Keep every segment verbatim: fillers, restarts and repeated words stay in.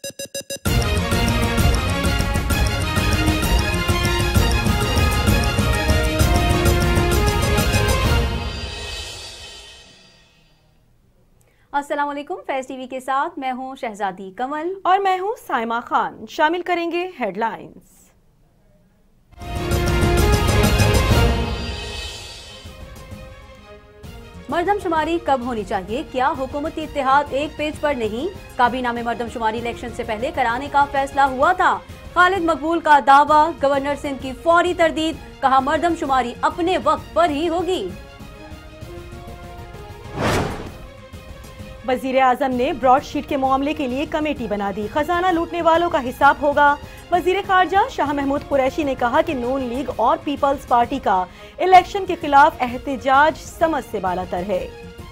अस्सलाम वालेकुम। फैज़ टीवी के साथ मैं हूं शहजादी कमल और मैं हूं साइमा खान। शामिल करेंगे हेडलाइंस। मर्दमशुमारी कब होनी चाहिए, क्या हुकूमती इत्तेहाद एक पेज पर नहीं? काबीना में मर्दमशुमारी इलेक्शन से पहले कराने का फैसला हुआ था। खालिद मकबूल का दावा, गवर्नर सिंध की फौरी तरदीद, कहा मर्दमशुमारी अपने वक्त पर ही होगी। वजीर आजम ने ब्रॉडशीट के मामले के लिए कमेटी बना दी, खजाना लूटने वालों का हिसाब होगा। वजीर खारजा शाह महमूद कुरैशी ने कहा कि नून लीग और पीपल्स पार्टी का इलेक्शन के खिलाफ एहतजाज समझ से बालातर है।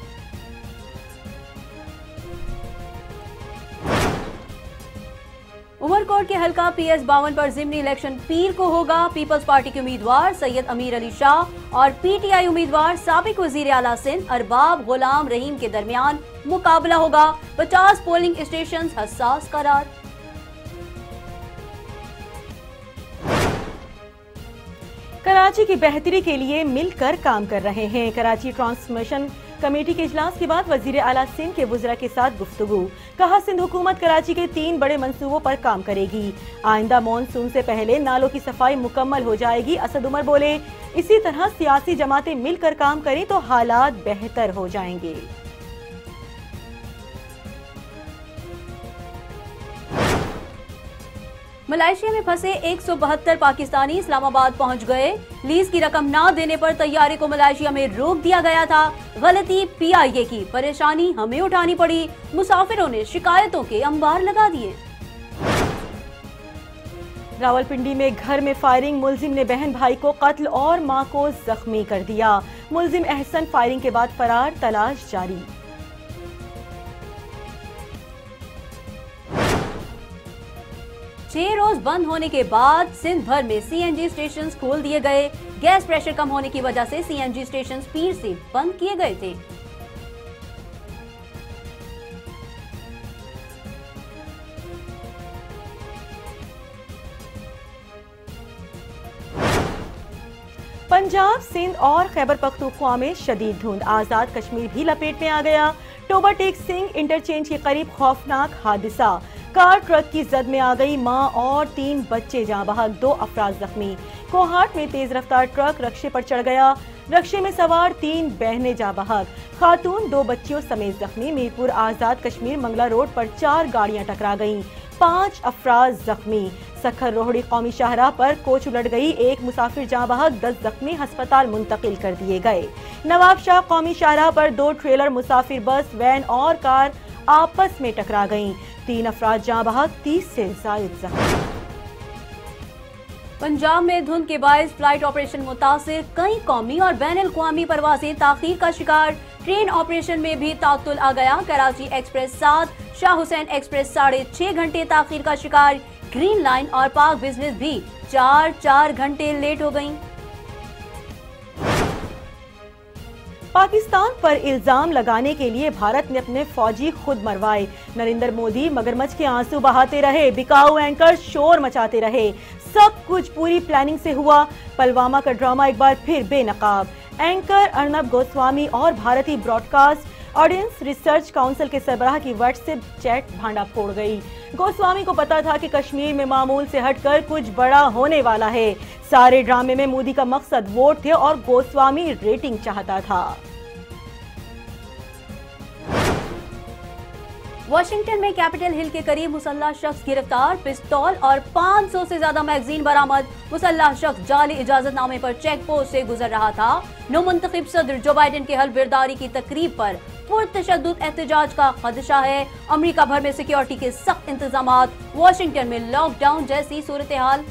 उमरकोट के हलका पी एस बावन पर जिमनी इलेक्शन पीर को होगा। पीपल्स पार्टी के उम्मीदवार सैयद अमीर अली शाह और पी टी आई उम्मीदवार साबिक वजीर आला सिंध अरबाब गुलाम रहीम के दरमियान मुकाबला होगा। पचास पोलिंग स्टेशन हसास करार। कराची की बेहतरी के लिए मिलकर काम कर रहे हैं। कराची ट्रांसफॉर्मेशन कमेटी के इजलास के बाद वजीर आला सिंध के वुज़रा के साथ गुफ्तगू, कहा सिंध हुकूमत कराची के तीन बड़े मंसूबों पर काम करेगी। आइंदा मॉनसून से पहले नालों की सफाई मुकम्मल हो जाएगी। असद उमर बोले, इसी तरह सियासी जमातें मिलकर काम करें तो हालात बेहतर हो जाएंगे। मलेशिया में फंसे एक सौ बहत्तर पाकिस्तानी इस्लामाबाद पहुंच गए। लीज की रकम न देने पर तैयारे को मलेशिया में रोक दिया गया था। गलती पी आई ए की, परेशानी हमें उठानी पड़ी। मुसाफिरों ने शिकायतों के अंबार लगा दिए। रावलपिंडी में घर में फायरिंग, मुलजिम ने बहन भाई को कत्ल और मां को जख्मी कर दिया। मुलजिम एहसन फायरिंग के बाद फरार, तलाश जारी। छह रोज बंद होने के बाद सिंध भर में सी एन जी स्टेशन खोल दिए गए। गैस प्रेशर कम होने की वजह से सी एन जी स्टेशन पीर से बंद किए गए थे। पंजाब, सिंध और खैबर पख्तूनख्वा में शदीद धुंध, आजाद कश्मीर भी लपेट में आ गया। टोबा टेक सिंह इंटरचेंज के करीब खौफनाक हादसा, कार ट्रक की जद में आ गई, मां और तीन बच्चे जाँ बहक, दो अफराद जख्मी। कोहाट में तेज रफ्तार ट्रक रक्शे पर चढ़ गया, रक्शे में सवार तीन बहनें जाँ बहक, खातून दो बच्चियों समेत जख्मी। मीरपुर आजाद कश्मीर मंगला रोड पर चार गाड़ियां टकरा गईं, पांच अफराद जख्मी। सखर रोहड़ी कौमी शाहराह पर कोच उलट गई, एक मुसाफिर जाँ बहक, दस जख्मी अस्पताल मुंतकिल कर दिए गए। नवाब शाह कौमी शाहराह पर दो ट्रेलर, मुसाफिर बस, वैन और कार आपस में टकरा गईं, तीन अफराद जाँ बहक, तीस से जायद जख्मी। पंजाब में धुंध के बायस फ्लाइट ऑपरेशन मुतासिर, कई कौमी और बैन अल-अक़वामी परवाजें ताखीर का शिकार। ट्रेन ऑपरेशन में भी तातुल आ गया। कराची एक्सप्रेस सात, शाह हुसैन एक्सप्रेस साढ़े छह घंटे ताखीर का शिकार। ग्रीन लाइन और पाक बिजनेस भी चार चार घंटे लेट हो गयी। पाकिस्तान पर इल्जाम लगाने के लिए भारत ने अपने फौजी खुद मरवाए। नरेंद्र मोदी मगरमच्छ के आंसू बहाते रहे, बिकाऊ एंकर शोर मचाते रहे, सब कुछ पूरी प्लानिंग से हुआ। पुलवामा का ड्रामा एक बार फिर बेनकाब। एंकर अर्नब गोस्वामी और भारतीय ब्रॉडकास्ट ऑडियंस रिसर्च काउंसिल के सरबराह की व्हाट्सएप चैट भांडा फोड़ गई। गोस्वामी को पता था कि कश्मीर में मामूल से हटकर कुछ बड़ा होने वाला है। सारे ड्रामे में मोदी का मकसद वोट थे और गोस्वामी रेटिंग चाहता था। वाशिंगटन में कैपिटल हिल के करीब मुसल्लह शख्स गिरफ्तार, पिस्तौल और पाँच सौ से ज्यादा मैगजीन बरामद। मुसल्लह शख्स जाली इजाजतनामे पर चेक पोस्ट से गुजर रहा था। नो मुंतखब सदर जो बाइडेन के हल्फ बर्दारी की तकरीब पर पुरतशद्दुद एहतजाज का खदशा है। अमेरिका भर में सिक्योरिटी के सख्त इंतजाम, वाशिंगटन में लॉकडाउन जैसी सूरत हाल।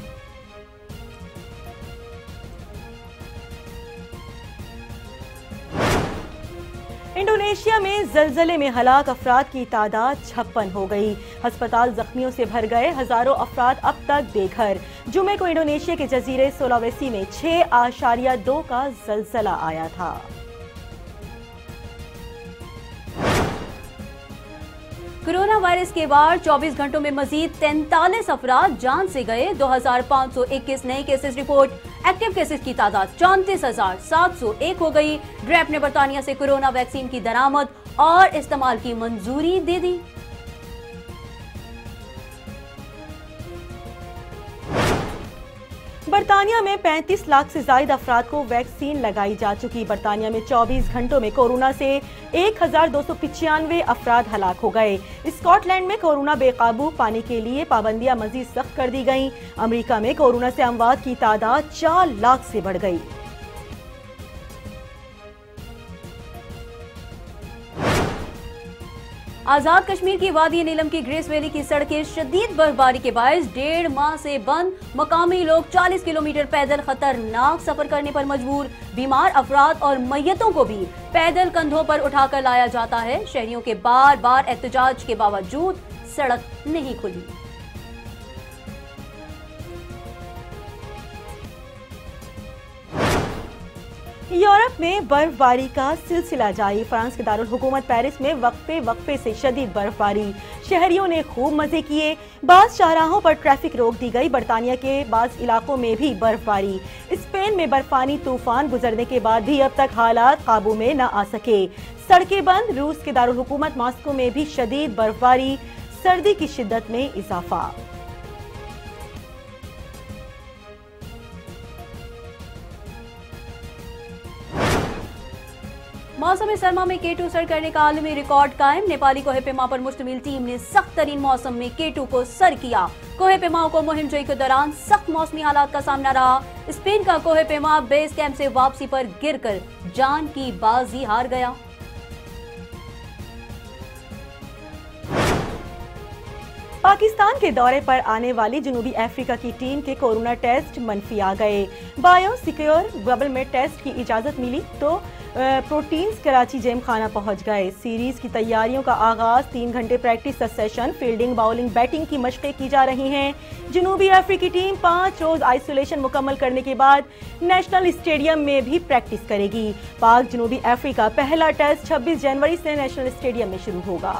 इंडोनेशिया में जलजले में हलाक अफराद की तादाद छप्पन हो गई। अस्पताल जख्मियों से भर गए, हजारों अफराद अब तक बेघर। जुमे को इंडोनेशिया के जजीरे सुलावेसी में छह आशारिया दो का जलजला आया था। कोरोना वायरस के बाद चौबीस घंटों में मजीद तैंतालीस अफराद जान से गए। दो हजार पाँच सौ इक्कीस नए केसेस रिपोर्ट। एक्टिव केसेस की तादाद चौंतीस हजार सात सौ एक हो गई। ड्रैप ने बरतानिया से कोरोना वैक्सीन की दरामद और इस्तेमाल की मंजूरी दे दी। बरतानिया में पैंतीस लाख से ज्यादा अफराद को वैक्सीन लगाई जा चुकी। बरतानिया में चौबीस घंटों में कोरोना से एक हजार दो सौ पिचानवे अफराद हलाक हो गए। स्कॉटलैंड में कोरोना बेकाबू पाने के लिए पाबंदियां मजीद सख्त कर दी गईं। अमेरिका में कोरोना से अमवात की तादाद चार लाख से बढ़ गई। आजाद कश्मीर की वादी नीलम की ग्रेस वैली की सड़कें शदीद बर्फबारी के बायस डेढ़ माह से बंद। मकामी लोग चालीस किलोमीटर पैदल खतरनाक सफर करने पर मजबूर। बीमार अफराद और मैयतों को भी पैदल कंधों पर उठाकर लाया जाता है। शहरियों के बार बार एहतजाज के बावजूद सड़क नहीं खुली। यूरोप में बर्फबारी का सिलसिला जारी। फ्रांस के दारुल हुकूमत पेरिस में वक्फे वक्फे से शदीद बर्फबारी। शहरियों ने खूब मजे किए। बाज़ शाहराहों पर ट्रैफिक रोक दी गई। बरतानिया के बाज़ इलाकों में भी बर्फबारी। स्पेन में बर्फानी तूफान गुजरने के बाद भी अब तक हालात काबू में न आ सके। सड़कें बंद। रूस के दारुल हुकूमत मॉस्को में भी शदीद बर्फबारी। सर्दी की शिद्दत में इजाफा। मौसम सरमा में के टू सर करने का आलमी रिकॉर्ड कायम। नेपाली कोहे पेमा पर मुश्तमिल टीम ने सख्त तरीन मौसम में के टू को सर किया। कोहे पेमाओं को मुहिम जोई के दौरान सख्त मौसमी हालात का सामना रहा। स्पेन का कोहे पेमा बेस कैंप से वापसी पर गिरकर जान की बाजी हार गया। पाकिस्तान के दौरे पर आने वाली जनूबी अफ्रीका की टीम के कोरोना टेस्ट मनफी आ गए। बायो सिक्योर बबल में टेस्ट की इजाजत मिली तो प्रोटीन्स कराची जेम खाना पहुंच गए। सीरीज की तैयारियों का आगाज। तीन घंटे प्रैक्टिस का सेशन। फील्डिंग बाउलिंग बैटिंग की मशक़ें की जा रही हैं। जनूबी अफ्रीकी टीम पाँच रोज आइसोलेशन मुकम्मल करने के बाद नेशनल स्टेडियम में भी प्रैक्टिस करेगी। पाक जनूबी अफ्रीका पहला टेस्ट छब्बीस जनवरी से नेशनल स्टेडियम में शुरू होगा।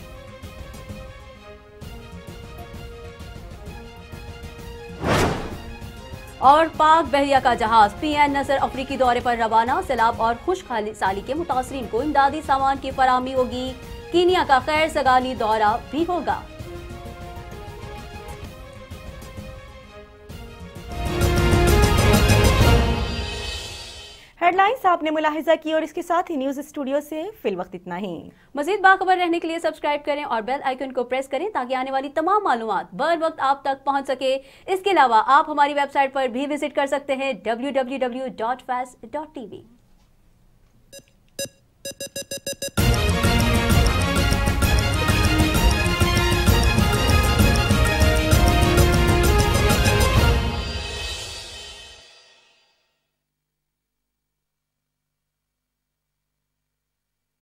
और पाक बहरिया का जहाज पी एन नसर अफ्रीकी दौरे पर रवाना। सैलाब और खुशहाली के मुतासरीन को इमदादी सामान की फराहमी होगी। कीनिया का खैर सगाली दौरा भी होगा। हेडलाइंस आपने मुलाहिजा की और इसके साथ ही न्यूज स्टूडियो से फिल वक्त इतना ही। मजीद बाखबर रहने के लिए सब्सक्राइब करें और बेल आइकन को प्रेस करें ताकि आने वाली तमाम मालूमात बर वक्त आप तक पहुंच सके। इसके अलावा आप हमारी वेबसाइट पर भी विजिट कर सकते हैं डब्ल्यू डब्ल्यू डब्ल्यू डॉट फैस डॉट टी वी।